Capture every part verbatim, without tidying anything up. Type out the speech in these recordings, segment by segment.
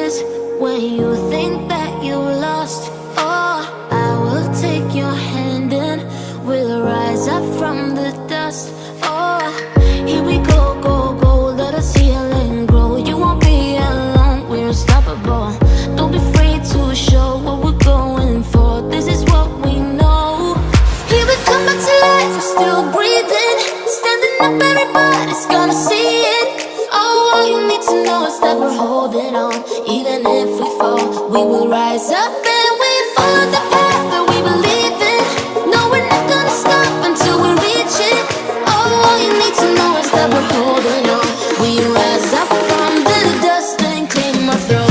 reasons when you think that you lost. Oh, I will take your hand and we'll rise up from the dust. Oh, here we go, go, go, let us heal and grow. You won't be alone, we're unstoppable. Don't be afraid to show what we're going for. This is what we know. Here we come back to life, we're still breathing. Standing up, everybody's gonna see it. Oh, all you need to know is that we're holding on. Even if we fall, we will rise up and we follow the path that we believe in. No, we're not gonna stop until we reach it. Oh, all you need to know is that we're holding on. We rise up from the dust and claim our throne.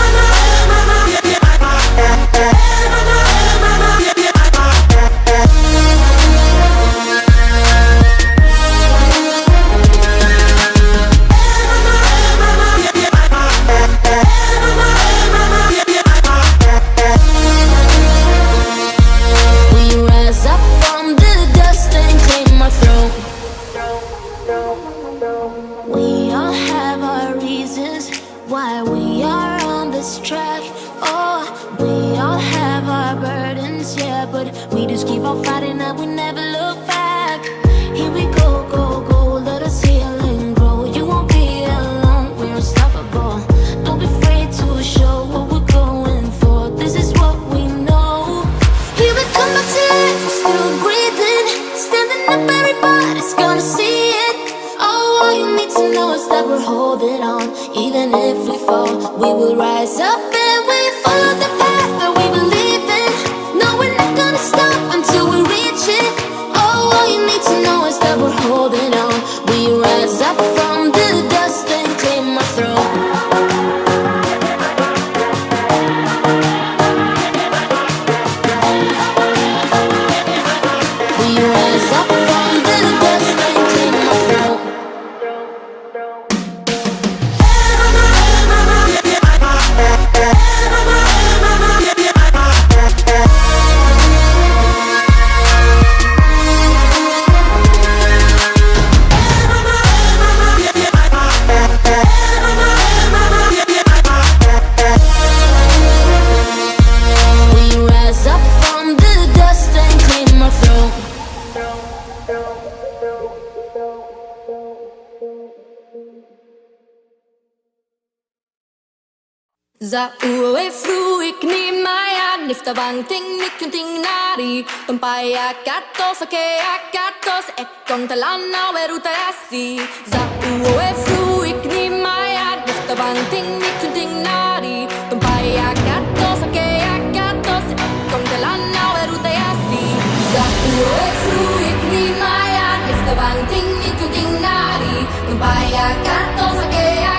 We all have our reasons why we are on this track. Oh, we all have our burdens, yeah, but we just keep on fighting and we never look back. Here we go, go, go, let us heal and grow. You won't be alone, we're unstoppable. Don't be afraid to show what we're going for. This is what we know. Here we come back to life, we're still breathing. Standing up, everybody's gonna see it. Oh, all you need to know is that we're holding on. Even if we fall, we will rise up and we follow the path that we believe in. No, we're not gonna stop until we reach it. Oh, all you need to know is that we're holding on. We rise up from the dust and claim our throne. We rise up from the dust and claim our throne. Za uwe fruik ni maya nifta bangting nikunting nari tumpaya katos ake akatos ekon talana weruta asi. Za uwe fruik ni maya nifta bangting nikunting nari tumpaya katos ake akatos ekon talana weruta asi. Za uwe fruik ni maya nifta bangting nikunting nari tumpaya katos ake